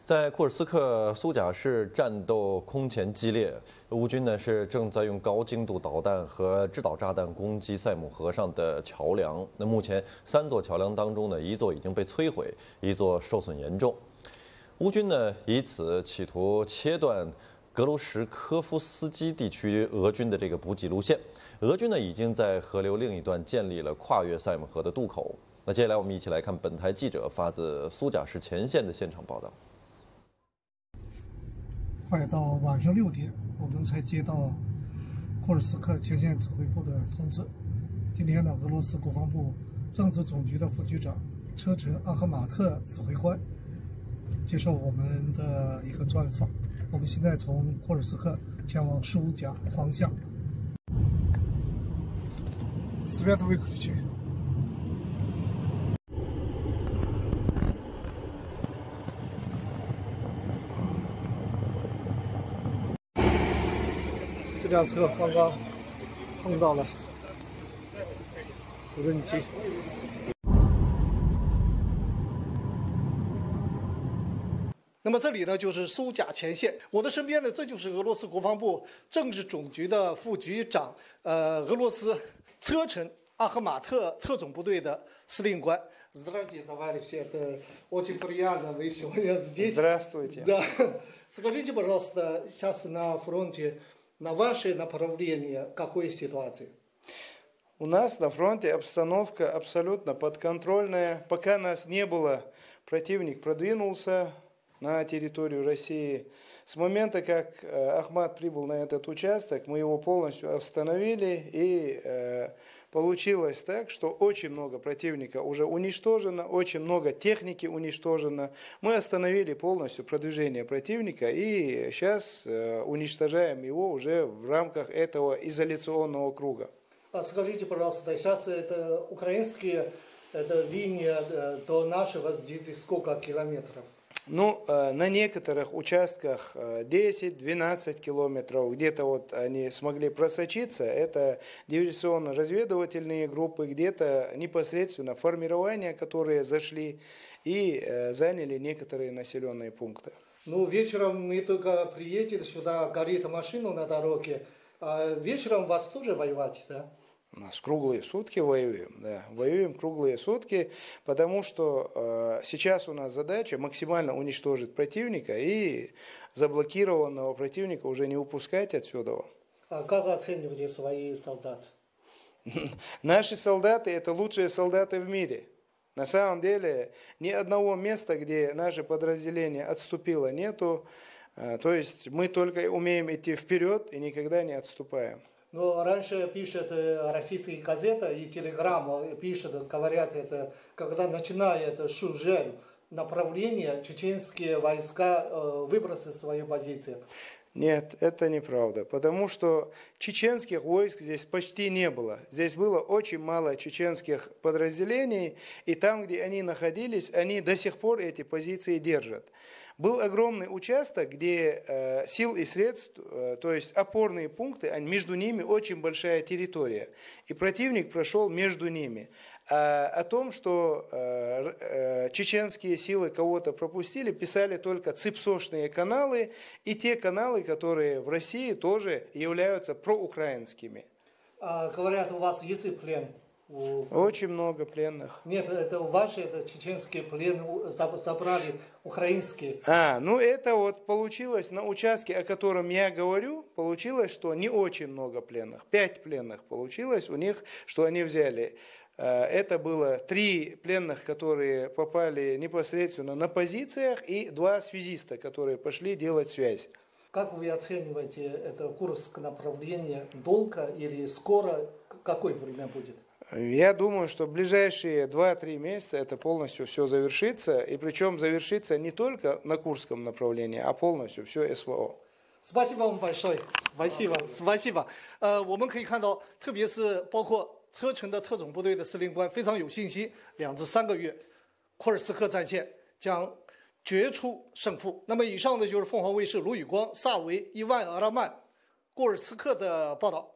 在库尔斯克苏贾市战斗空前激烈，乌军呢是正在用高精度导弹和制导炸弹攻击塞姆河上的桥梁。那目前3座桥梁当中呢，1座已经被摧毁，1座受损严重。乌军呢以此企图切断格卢什科夫斯基地区俄军的这个补给路线。俄军呢已经在河流另一端建立了跨越塞姆河的渡口。那接下来我们一起来看本台记者发自苏贾市前线的现场报道。 快到晚上6点，我们才接到库尔斯克前线指挥部的通知。今天呢，俄罗斯国防部政治总局的副局长车臣阿赫马特指挥官接受我们的一个专访。我们现在从库尔斯克前往苏贾方向。Свет выключи。这辆车刚刚碰到了无人机。那么这里呢就是苏贾前线，我的身边呢这就是俄罗斯国防部政治总局的副局长，俄罗斯车臣阿赫马特特种部队的司令官。Здравствуйте, товарищи, это очень приятно, вы сегодня здесь. Здравствуйте. Да. Скажите, пожалуйста, сейчас на фронте, на ваше направление, какой ситуации? У нас на фронте обстановка абсолютно подконтрольная. Пока нас не было, противник продвинулся на территорию России. С момента, как Ахмат прибыл на этот участок, мы его полностью остановили, и получилось так, что очень много противника уже уничтожено, очень много техники уничтожено. Мы остановили полностью продвижение противника и сейчас уничтожаем его уже в рамках этого изоляционного круга. Скажите, пожалуйста, сейчас это украинские, это линия до нашего здесь сколько километров? Ну, на некоторых участках 10-12 километров, где-то вот они смогли просочиться, это диверсионно-разведывательные группы, где-то непосредственно формирования, которые зашли и заняли некоторые населенные пункты. Ну, вечером мы только приедем сюда, горит машина на дороге, а вечером вас тоже воевать, да? У нас круглые сутки воюем, да, воюем круглые сутки, потому что сейчас у нас задача максимально уничтожить противника и заблокированного противника уже не упускать отсюда. А как оцениваете свои солдаты? Наши солдаты – это лучшие солдаты в мире. На самом деле ни одного места, где наше подразделение отступило, нету. То есть мы только умеем идти вперед и никогда не отступаем. Но раньше пишет российские газеты и телеграммы, пишут, говорят, это, когда начинает Шужель направление, чеченские войска выбросят свою позицию. Нет, это неправда, потому что чеченских войск здесь почти не было. Здесь было очень мало чеченских подразделений, и там, где они находились, они до сих пор эти позиции держат. Был огромный участок, где сил и средств, то есть опорные пункты, между ними очень большая территория. И противник прошел между ними. А о том, что чеченские силы кого-то пропустили, писали только ципсошные каналы и те каналы, которые в России тоже являются проукраинскими. Говорят, у вас есть плен? Очень много пленных. Нет, это ваши, это чеченские плены забрали, украинские. Ну это вот получилось на участке, о котором я говорю, получилось, что не очень много пленных. 5 пленных получилось у них, что они взяли. Это было 3 пленных, которые попали непосредственно на позициях, и 2 связиста, которые пошли делать связь. Как вы оцениваете это Курское направление? Долго или скоро? Какое время будет? Я думаю, что в ближайшие 2-3 месяца это полностью все завершится, и причем завершится не только на Курском направлении, а полностью все СВО. Спасибо вам большое. Спасибо. 我们可以看到，特别是包括车臣的特种部队的司令官非常有信心，2至3个月，库尔斯克战线将决出胜负。那么以上呢就是凤凰卫视卢宇光、萨维、伊万、阿拉曼、库尔斯克的报道。